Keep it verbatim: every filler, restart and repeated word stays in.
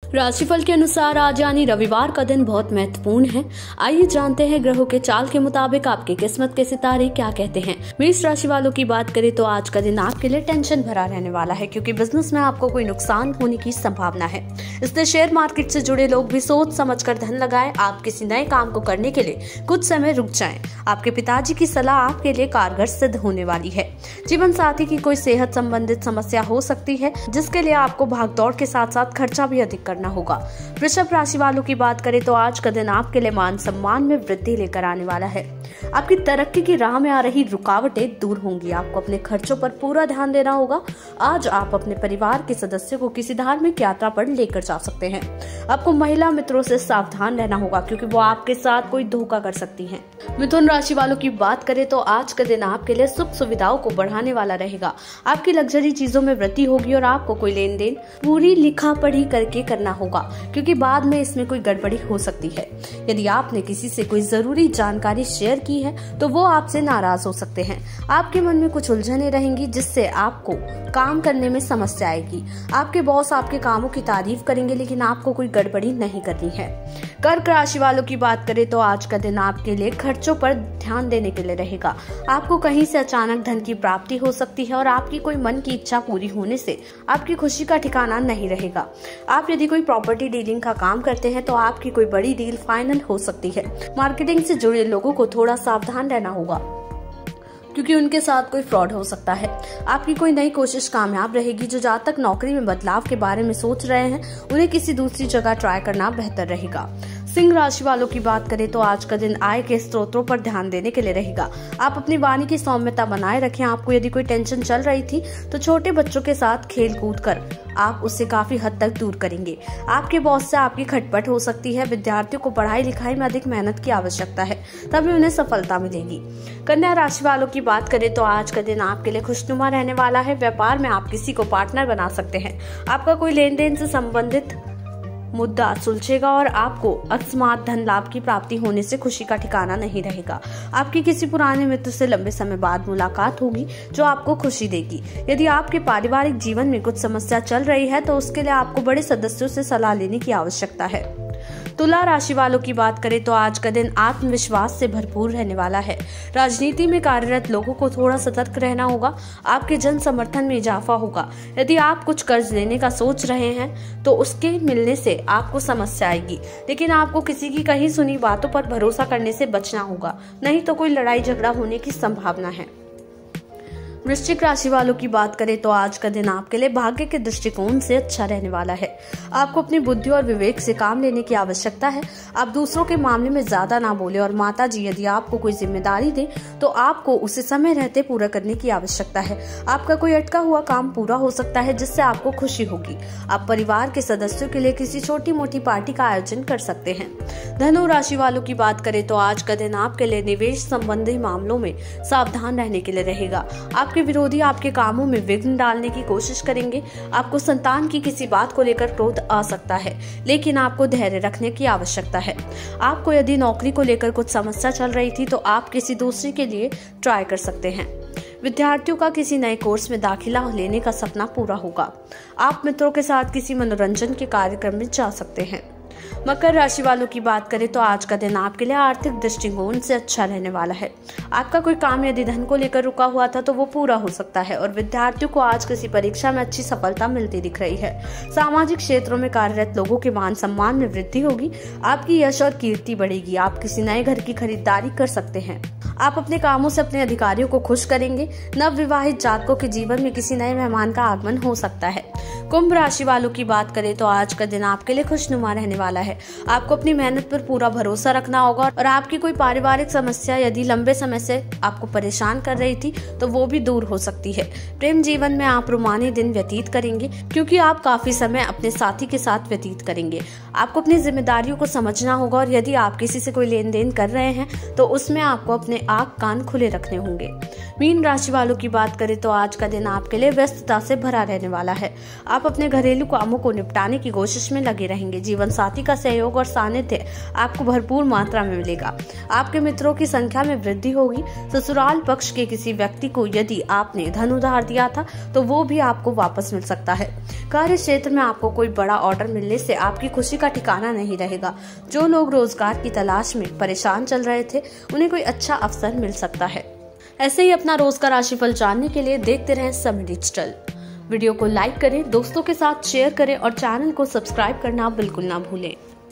राशिफल के अनुसार आज यानी रविवार का दिन बहुत महत्वपूर्ण है। आइए जानते हैं ग्रहों के चाल के मुताबिक आपकी किस्मत के सितारे क्या कहते हैं। मेष राशि वालों की बात करें तो आज का दिन आपके लिए टेंशन भरा रहने वाला है, क्योंकि बिजनेस में आपको कोई नुकसान होने की संभावना है। इसलिए शेयर मार्केट से जुड़े लोग भी सोच समझ कर धन लगाएं। आप किसी नए काम को करने के लिए कुछ समय रुक जाएं। आपके पिताजी की सलाह आपके लिए कारगर सिद्ध होने वाली है। जीवन साथी की कोई सेहत संबंधित समस्या हो सकती है, जिसके लिए आपको भागदौड़ के साथ साथ खर्चा भी अधिक करना होगा। वृषभ राशि वालों की बात करें तो आज का दिन आपके लिए मान सम्मान में वृद्धि लेकर आने वाला है। आपकी तरक्की की राह में आ रही रुकावटें दूर होंगी। आपको अपने खर्चों पर पूरा ध्यान देना होगा। आज आप अपने परिवार के सदस्यों को किसी धार्मिक यात्रा पर लेकर जा सकते हैं। आपको महिला मित्रों से सावधान रहना होगा, क्योंकि वो आपके साथ कोई धोखा कर सकती हैं। मिथुन राशि वालों की बात करें तो आज का दिन आपके लिए सुख सुविधाओं को बढ़ाने वाला रहेगा। आपकी लग्जरी चीजों में वृद्धि होगी और आपको कोई लेन देन पूरी लिखा पढ़ी करके करना होगा, क्योंकि बाद में इसमें कोई गड़बड़ी हो सकती है। यदि आपने किसी से कोई जरूरी जानकारी शेयर की है तो वो आपसे नाराज हो सकते हैं। आपके मन में कुछ उलझने रहेंगी, जिससे आपको काम करने में समस्या आएगी। आपके बॉस आपके कामों की तारीफ करेंगे, लेकिन आपको कोई गड़बड़ी नहीं करनी है। कर्क राशि वालों की बात करें तो आज का दिन आपके लिए खर्चों पर ध्यान देने के लिए रहेगा। आपको कहीं से अचानक धन की प्राप्ति हो सकती है और आपकी कोई मन की इच्छा पूरी होने से आपकी खुशी का ठिकाना नहीं रहेगा। आप यदि कोई प्रॉपर्टी डीलिंग का काम करते हैं तो आपकी कोई बड़ी डील फाइनल हो सकती है। मार्केटिंग से जुड़े लोगों को थोड़ा सावधान रहना होगा, क्योंकि उनके साथ कोई फ्रॉड हो सकता है। आपकी कोई नई कोशिश कामयाब रहेगी। जो जातक नौकरी में बदलाव के बारे में सोच रहे हैं, उन्हें किसी दूसरी जगह ट्राई करना बेहतर रहेगा। सिंह राशि वालों की बात करें तो आज का दिन आय के स्रोतों पर ध्यान देने के लिए रहेगा। आप अपनी वाणी की सौम्यता बनाए रखें। आपको यदि कोई टेंशन चल रही थी तो छोटे बच्चों के साथ खेल कूद कर आप उससे काफी हद तक दूर करेंगे। आपके बॉस से आपकी खटपट हो सकती है। विद्यार्थियों को पढ़ाई लिखाई में अधिक मेहनत की आवश्यकता है, तभी उन्हें सफलता मिलेगी। कन्या राशि वालों की बात करें तो आज का दिन आपके लिए खुशनुमा रहने वाला है। व्यापार में आप किसी को पार्टनर बना सकते हैं। आपका कोई लेन देन से संबंधित मुद्दा सुलझेगा और आपको अकस्मात धन लाभ की प्राप्ति होने से खुशी का ठिकाना नहीं रहेगा। आपकी किसी पुराने मित्र से लंबे समय बाद मुलाकात होगी, जो आपको खुशी देगी। यदि आपके पारिवारिक जीवन में कुछ समस्या चल रही है तो उसके लिए आपको बड़े सदस्यों से सलाह लेने की आवश्यकता है। तुला राशि वालों की बात करें तो आज का दिन आत्मविश्वास से भरपूर रहने वाला है। राजनीति में कार्यरत लोगों को थोड़ा सतर्क रहना होगा। आपके जन समर्थन में इजाफा होगा। यदि आप कुछ कर्ज लेने का सोच रहे हैं तो उसके मिलने से आपको समस्या आएगी, लेकिन आपको किसी की कही सुनी बातों पर भरोसा करने से बचना होगा, नहीं तो कोई लड़ाई झगड़ा होने की संभावना है। वृश्चिक राशि वालों की बात करें तो आज का दिन आपके लिए भाग्य के दृष्टिकोण से अच्छा रहने वाला है। आपको अपनी बुद्धि और विवेक से काम लेने की आवश्यकता है। आप दूसरों के मामले में ज्यादा ना बोले और माता जी यदि आपको कोई जिम्मेदारी दे तो आपको उसे समय रहते पूरा करने की आवश्यकता है। आपका कोई अटका हुआ काम पूरा हो सकता है, जिससे आपको खुशी होगी। आप परिवार के सदस्यों के लिए किसी छोटी मोटी पार्टी का आयोजन कर सकते हैं। धनु राशि वालों की बात करें तो आज का दिन आपके लिए निवेश संबंधी मामलों में सावधान रहने के लिए रहेगा। आपके विरोधी आपके कामों में विघ्न डालने की कोशिश करेंगे। आपको संतान की किसी बात को लेकर क्रोध आ सकता है, लेकिन आपको धैर्य रखने की आवश्यकता है। आपको यदि नौकरी को लेकर कुछ समस्या चल रही थी तो आप किसी दूसरे के लिए ट्राई कर सकते हैं। विद्यार्थियों का किसी नए कोर्स में दाखिला लेने का सपना पूरा होगा। आप मित्रों के साथ किसी मनोरंजन के कार्यक्रम में जा सकते हैं। मकर राशि वालों की बात करें तो आज का दिन आपके लिए आर्थिक दृष्टिकोण से अच्छा रहने वाला है। आपका कोई काम यदि धन को लेकर रुका हुआ था तो वो पूरा हो सकता है और विद्यार्थियों को आज किसी परीक्षा में अच्छी सफलता मिलती दिख रही है। सामाजिक क्षेत्रों में कार्यरत लोगों के मान सम्मान में वृद्धि होगी। आपकी यश और कीर्ति बढ़ेगी। आप किसी नए घर की खरीदारी कर सकते हैं। आप अपने कामों से अपने अधिकारियों को खुश करेंगे। नव विवाहित जातकों के जीवन में किसी नए मेहमान का आगमन हो सकता है। कुंभ राशि वालों की बात करें तो आज का दिन आपके लिए खुशनुमा रहने वाला है। आपको अपनी मेहनत पर पूरा भरोसा रखना होगा और आपकी कोई पारिवारिक समस्या यदि लंबे समय से आपको परेशान कर रही थी तो वो भी दूर हो सकती है। प्रेम जीवन में आप रोमानी दिन व्यतीत करेंगे, क्योंकि आप काफी समय अपने साथी के साथ व्यतीत करेंगे। आपको अपनी जिम्मेदारियों को समझना होगा और यदि आप किसी से कोई लेन देन कर रहे हैं तो उसमें आपको अपने आंख कान खुले रखने होंगे। मीन राशि वालों की बात करें तो आज का दिन आपके लिए व्यस्तता से भरा रहने वाला है। आप अपने घरेलू कामों को निपटाने की कोशिश में लगे रहेंगे। जीवन साथी का सहयोग और सानिध्य आपको भरपूर मात्रा में मिलेगा। आपके मित्रों की संख्या में वृद्धि होगी। ससुराल पक्ष के किसी व्यक्ति को यदि आपने धन उधार दिया था तो वो भी आपको वापस मिल सकता है। कार्य क्षेत्र में आपको कोई बड़ा ऑर्डर मिलने से आपकी खुशी का ठिकाना नहीं रहेगा। जो लोग रोजगार की तलाश में परेशान चल रहे थे उन्हें कोई अच्छा अवसर मिल सकता है। ऐसे ही अपना रोज का राशिफल जानने के लिए देखते रहें समय डिजिटल। वीडियो को लाइक करें, दोस्तों के साथ शेयर करें और चैनल को सब्सक्राइब करना बिल्कुल ना भूलें।